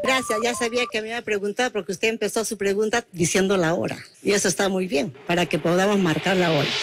Gracias, ya sabía que me iba a preguntar porque usted empezó su pregunta diciendo la hora. Y eso está muy bien, para que podamos marcar la hora.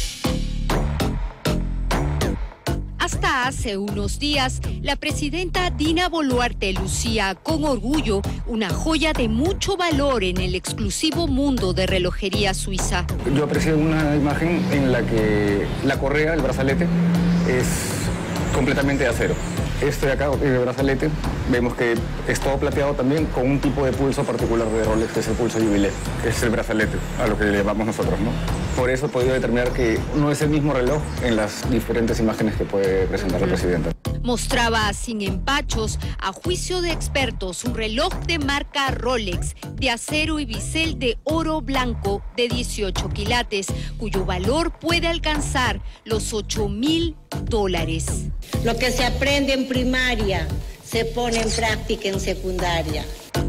Hasta hace unos días, la presidenta Dina Boluarte lucía con orgullo una joya de mucho valor en el exclusivo mundo de relojería suiza. Yo aprecié una imagen en la que la correa, el brazalete, es completamente de acero. Este de acá, el brazalete, vemos que es todo plateado también con un tipo de pulso particular de Rolex, que es el pulso Jubilee, que es el brazalete, a lo que le llamamos nosotros, ¿no? Por eso he podido determinar que no es el mismo reloj en las diferentes imágenes que puede presentar la presidenta. Mostraba sin empachos, a juicio de expertos, un reloj de marca Rolex, de acero y bisel de oro blanco de 18 quilates, cuyo valor puede alcanzar los $8,000. Lo que se aprende en primaria se pone en práctica en secundaria.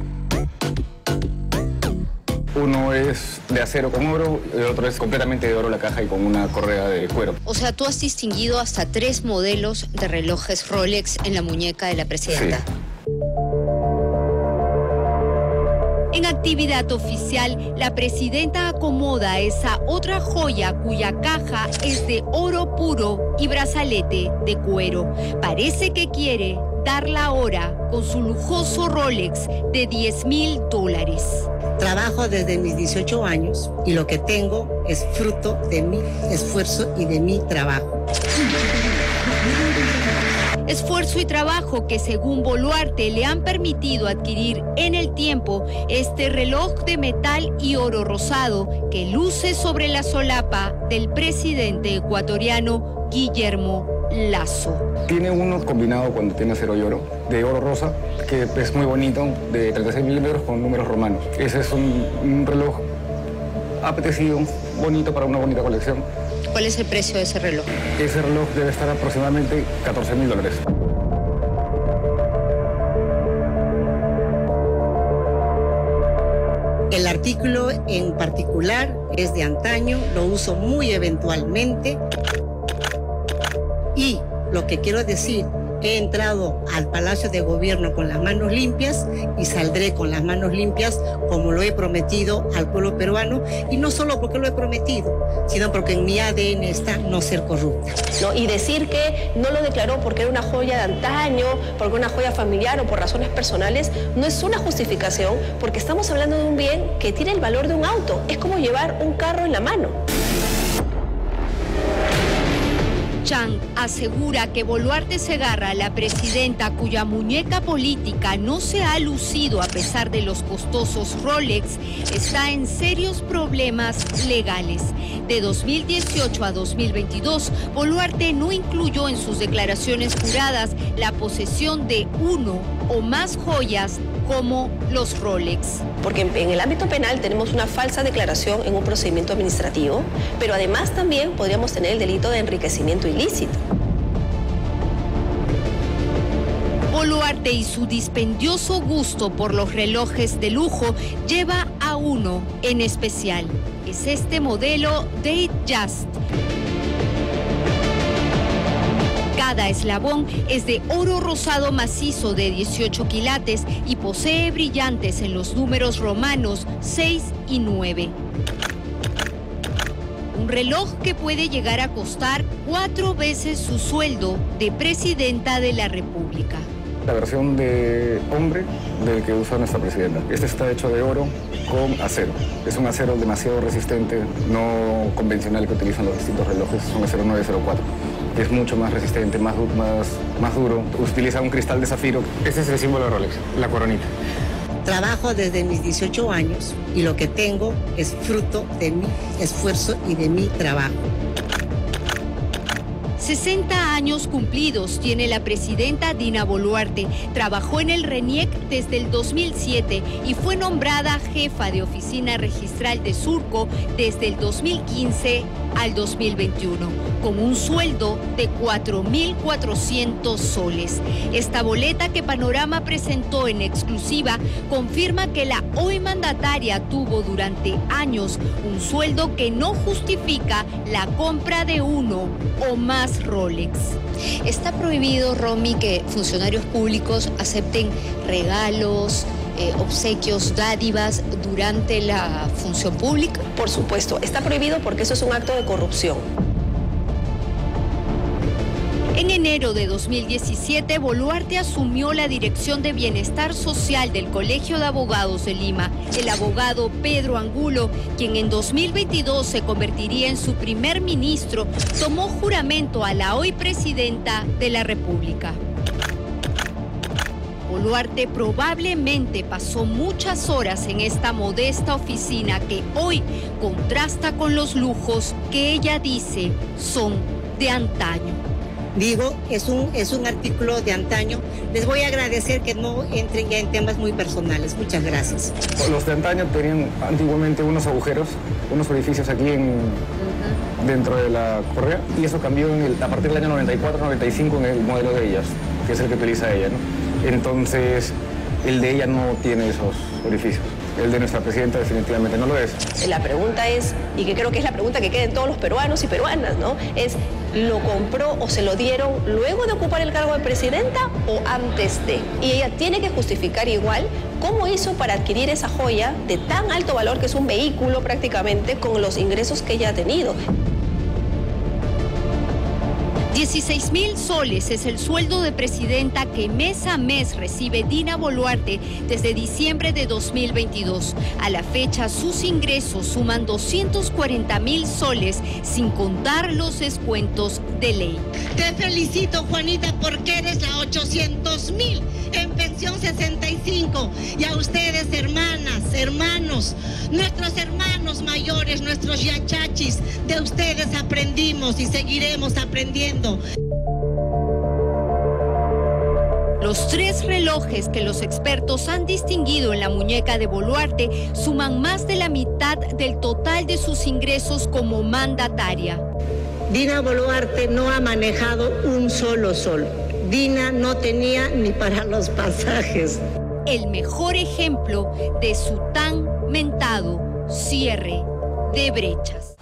Uno es de acero con oro, el otro es completamente de oro la caja y con una correa de cuero. O sea, tú has distinguido hasta 3 modelos de relojes Rolex en la muñeca de la presidenta. Sí. En actividad oficial, la presidenta acomoda esa otra joya cuya caja es de oro puro y brazalete de cuero. Parece que quiere dar la hora con su lujoso Rolex de $10,000. Trabajo desde mis 18 años y lo que tengo es fruto de mi esfuerzo y de mi trabajo. Esfuerzo y trabajo que, según Boluarte, le han permitido adquirir en el tiempo este reloj de metal y oro rosado que luce sobre la solapa del presidente ecuatoriano Guillermo Lasso. Tiene uno combinado cuando tiene acero y oro, de oro rosa, que es muy bonito, de 36 milímetros con números romanos. Ese es un reloj apetecido, bonito para una bonita colección. ¿Cuál es el precio de ese reloj? Ese reloj debe estar aproximadamente $14,000. El artículo en particular es de antaño, lo uso muy eventualmente. Y lo que quiero decir, he entrado al Palacio de Gobierno con las manos limpias y saldré con las manos limpias como lo he prometido al pueblo peruano, y no solo porque lo he prometido, sino porque en mi ADN está no ser corrupta. ¿No? Y decir que no lo declaró porque era una joya de antaño, porque una joya familiar o por razones personales, no es una justificación, porque estamos hablando de un bien que tiene el valor de un auto. Es como llevar un carro en la mano. Chang asegura que Boluarte Segarra, la presidenta cuya muñeca política no se ha lucido a pesar de los costosos Rolex, está en serios problemas legales. De 2018 a 2022, Boluarte no incluyó en sus declaraciones juradas la posesión de uno o más joyas como los Rolex. Porque en el ámbito penal tenemos una falsa declaración en un procedimiento administrativo, pero además también podríamos tener el delito de enriquecimiento ilícito. Boluarte y su dispendioso gusto por los relojes de lujo lleva a uno en especial. Es este modelo Datejust. Cada eslabón es de oro rosado macizo de 18 quilates y posee brillantes en los números romanos 6 y 9. Un reloj que puede llegar a costar 4 veces su sueldo de presidenta de la República. La versión de hombre del que usa nuestra presidenta. Este está hecho de oro con acero. Es un acero demasiado resistente, no convencional que utilizan los distintos relojes. Es un acero 904. Es mucho más resistente, más duro. Utiliza un cristal de zafiro. Ese es el símbolo de Rolex, la coronita. Trabajo desde mis 18 años y lo que tengo es fruto de mi esfuerzo y de mi trabajo. 60 años cumplidos tiene la presidenta Dina Boluarte. Trabajó en el RENIEC desde el 2007 y fue nombrada jefa de oficina registral de Surco desde el 2015 al 2021, con un sueldo de 4.400 soles. Esta boleta que Panorama presentó en exclusiva confirma que la hoy mandataria tuvo durante años un sueldo que no justifica la compra de uno o más Rolex. ¿Está prohibido, Romy, que funcionarios públicos acepten regalos, obsequios, dádivas durante la función pública? Por supuesto, está prohibido porque eso es un acto de corrupción. En enero de 2017, Boluarte asumió la dirección de Bienestar Social del Colegio de Abogados de Lima. El abogado Pedro Angulo, quien en 2022 se convertiría en su primer ministro, tomó juramento a la hoy presidenta de la República. Boluarte probablemente pasó muchas horas en esta modesta oficina que hoy contrasta con los lujos que ella dice son de antaño. Digo, es un artículo de antaño. Les voy a agradecer que no entren ya en temas muy personales. Muchas gracias. Los de antaño tenían antiguamente unos agujeros, unos orificios aquí dentro de la correa, y eso cambió a partir del año 94-95 en el modelo de ellas, que es el que utiliza ella, ¿no? Entonces, el de ella no tiene esos orificios. El de nuestra presidenta definitivamente no lo es. La pregunta es, y que creo que es la pregunta que queda en todos los peruanos y peruanas, ¿no? Es, ¿lo compró o se lo dieron luego de ocupar el cargo de presidenta o antes de? Y ella tiene que justificar igual cómo hizo para adquirir esa joya de tan alto valor, que es un vehículo prácticamente, con los ingresos que ella ha tenido. 16.000 soles es el sueldo de presidenta que mes a mes recibe Dina Boluarte desde diciembre de 2022. A la fecha, sus ingresos suman 240.000 soles, sin contar los descuentos de ley. Te felicito, Juanita, porque eres la 800.000 en pensión 65. Y a ustedes, hermanas, hermanos, nuestros hermanos mayores, nuestros yachachis, de ustedes aprendimos y seguiremos aprendiendo. Los 3 relojes que los expertos han distinguido en la muñeca de Boluarte suman más de la mitad del total de sus ingresos como mandataria. Dina Boluarte no ha manejado un solo sol. Dina no tenía ni para los pasajes. El mejor ejemplo de su tan mentado cierre de brechas.